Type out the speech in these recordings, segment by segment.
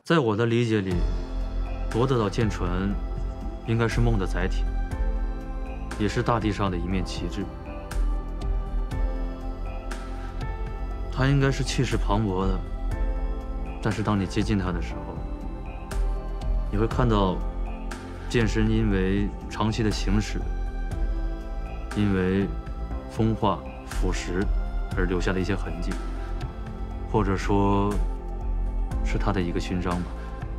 在我的理解里，罗德岛舰船应该是梦的载体，也是大地上的一面旗帜。它应该是气势磅礴的，但是当你接近它的时候，你会看到舰身因为长期的行驶，因为风化腐蚀而留下的一些痕迹，或者说是它的一个勋章吧。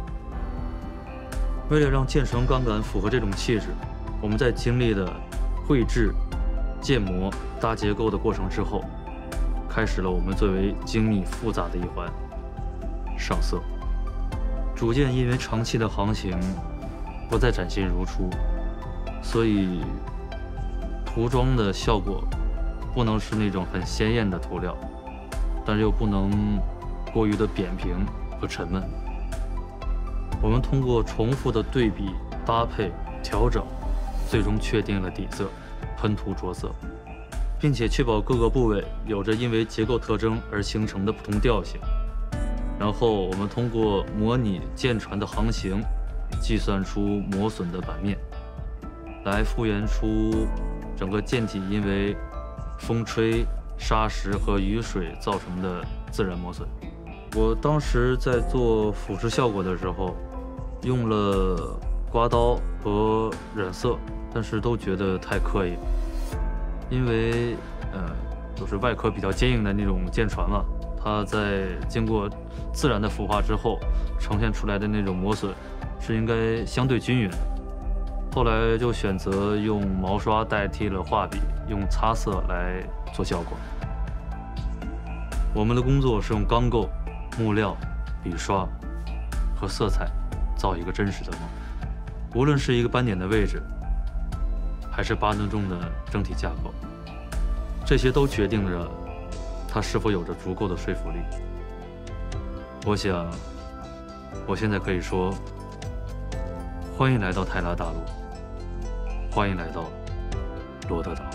为了让舰船钢杆符合这种气质，我们在经历了绘制、建模、搭结构的过程之后，开始了我们最为精密复杂的一环——上色。主舰因为长期的航行不再崭新如初，所以涂装的效果不能是那种很鲜艳的涂料，但是又不能过于的扁平和沉闷。我们通过重复的对比、搭配、调整，最终确定了底色，喷涂着色，并且确保各个部位有着因为结构特征而形成的不同调性。然后我们通过模拟舰船的航行，计算出磨损的板面，来复原出整个舰体因为风吹、沙石和雨水造成的自然磨损。我当时在做腐蚀效果的时候，用了刮刀和染色，但是都觉得太刻意，因为就是外壳比较坚硬的那种舰船嘛，它在经过自然的腐化之后，呈现出来的那种磨损是应该相对均匀的。后来就选择用毛刷代替了画笔，用擦色来做效果。我们的工作是用钢构、木料、笔刷和色彩造一个真实的梦，无论是一个斑点的位置，还是8吨重的整体架构，这些都决定着它是否有着足够的说服力。我想，我现在可以说，欢迎来到泰拉大陆，欢迎来到罗德岛。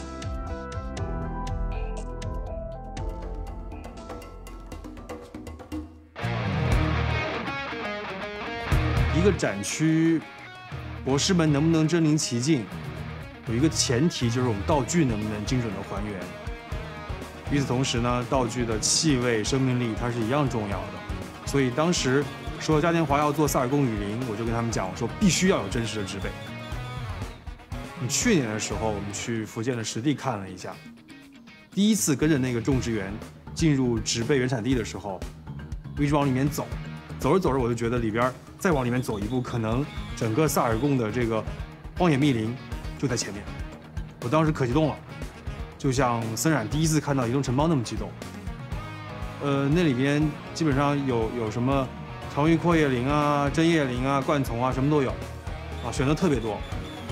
一个展区，博士们能不能身临其境，有一个前提就是我们道具能不能精准的还原。与此同时呢，道具的气味、生命力它是一样重要的。所以当时说嘉年华要做萨尔贡雨林，我就跟他们讲，我说必须要有真实的植被。去年的时候，我们去福建的实地看了一下，第一次跟着那个种植园进入植被原产地的时候，我一直往里面走，走着走着我就觉得里边再往里面走一步，可能整个萨尔贡的这个荒野密林就在前面。我当时可激动了，就像森冉第一次看到移动城邦那么激动。那里边基本上有什么长榆阔叶林啊、针叶林啊、灌丛啊，什么都有，啊，选择特别多。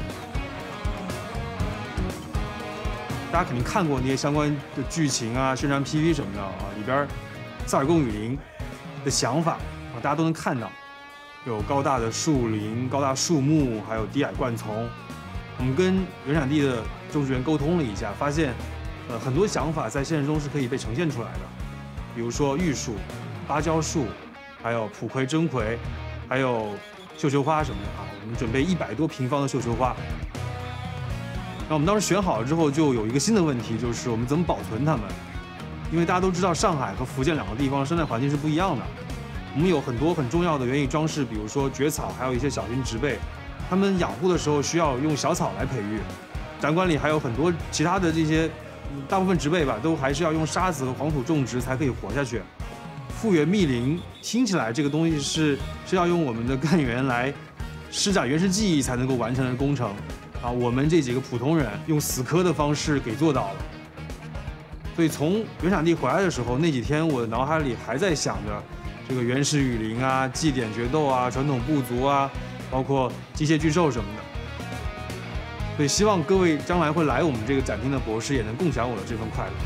大家肯定看过那些相关的剧情啊、宣传 PV 什么的啊，里边萨尔贡雨林的想法啊，大家都能看到，有高大的树林、高大树木，还有低矮灌丛。我们跟原产地的种植园沟通了一下，发现，很多想法在现实中是可以被呈现出来的。比如说玉树、芭蕉树，还有蒲葵、真葵，还有绣球花什么的啊。我们准备100多平方的绣球花。那我们当时选好了之后，就有一个新的问题，就是我们怎么保存它们？因为大家都知道，上海和福建2个地方生态环境是不一样的。我们有很多很重要的园艺装饰，比如说蕨草，还有一些小型植被，它们养护的时候需要用小草来培育。展馆里还有很多其他的这些。大部分植被吧，都还是要用沙子和黄土种植才可以活下去。复原密林听起来这个东西是要用我们的干员来施展原始记忆才能够完成的工程啊，我们这几个普通人用死磕的方式给做到了。所以从原产地回来的时候，那几天我的脑海里还在想着这个原始雨林啊、祭典决斗啊、传统部族啊，包括机械巨兽什么的。所以希望各位将来会来我们这个展厅的博士也能共享我的这份快乐。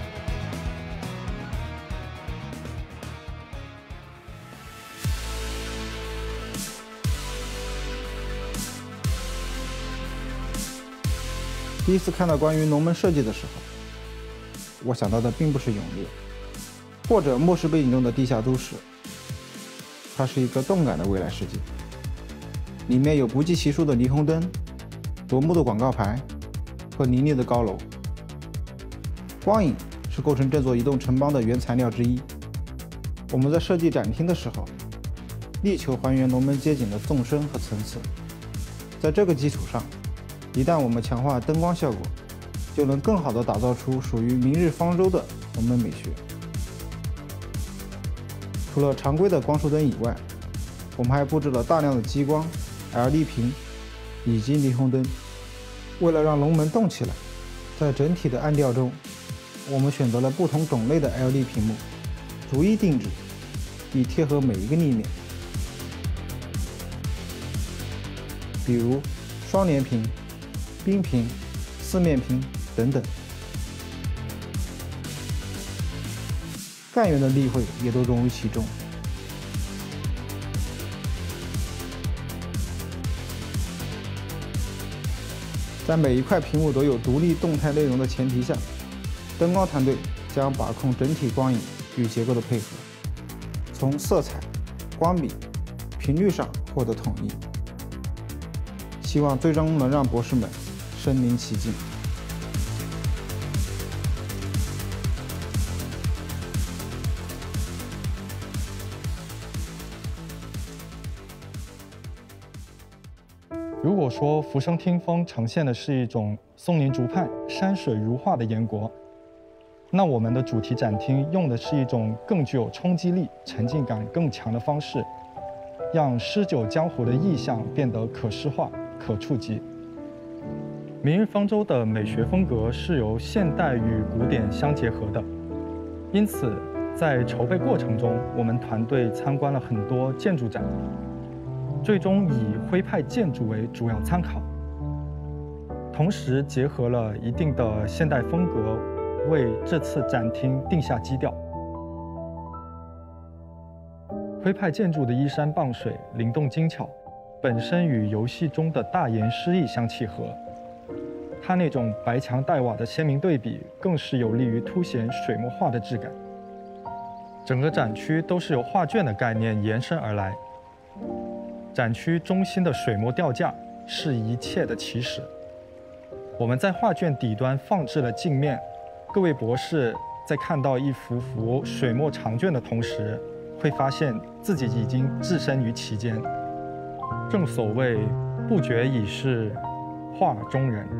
第一次看到关于龙门设计的时候，我想到的并不是永烈，或者末世背景中的地下都市， 它是一个动感的未来世界，里面有不计其数的霓虹灯、夺目的广告牌和林立的高楼。光影是构成这座移动城邦的原材料之一。我们在设计展厅的时候，力求还原龙门街景的纵深和层次。在这个基础上，一旦我们强化灯光效果，就能更好地打造出属于明日方舟的龙门美学。除了常规的光束灯以外，我们还布置了大量的激光、LED 屏以及霓虹灯。为了让龙门动起来，在整体的暗调中，我们选择了不同种类的 LED 屏幕，逐一定制，以贴合每一个立面。比如双联屏、冰屏、四面屏等等。干员的例会也都融于其中。在每一块屏幕都有独立动态内容的前提下，灯光团队将把控整体光影与结构的配合，从色彩、光比、频率上获得统一，希望最终能让博士们身临其境。 如果说浮生听风呈现的是一种松林竹畔、山水如画的烟国，那我们的主题展厅用的是一种更具有冲击力、沉浸感更强的方式，让诗酒江湖的意象变得可视化、可触及。明日方舟的美学风格是由现代与古典相结合的，因此在筹备过程中，我们团队参观了很多建筑展，最终以徽派建筑为主要参考，同时结合了一定的现代风格，为这次展厅定下基调。徽派建筑的依山傍水、灵动精巧，本身与游戏中的大言诗意相契合。它那种白墙黛瓦的鲜明对比，更是有利于凸显水墨画的质感。整个展区都是由画卷的概念延伸而来。展区中心的水墨吊架是一切的起始。我们在画卷底端放置了镜面，各位博士在看到一幅幅水墨长卷的同时，会发现自己已经置身于其间。正所谓不觉已是画中人。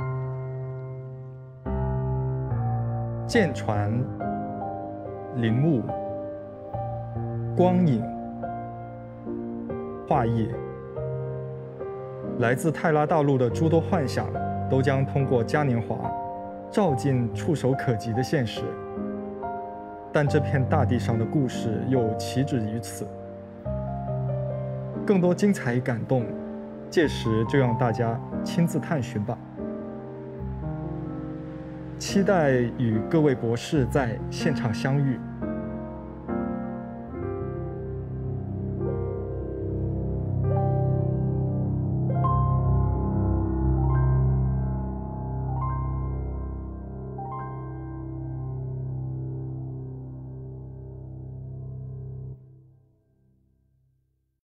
舰船、林雾、光影、画意，来自泰拉大陆的诸多幻想，都将通过嘉年华照进触手可及的现实。但这片大地上的故事又岂止于此？更多精彩与感动，届时就让大家亲自探寻吧。期待与各位博士在现场相遇。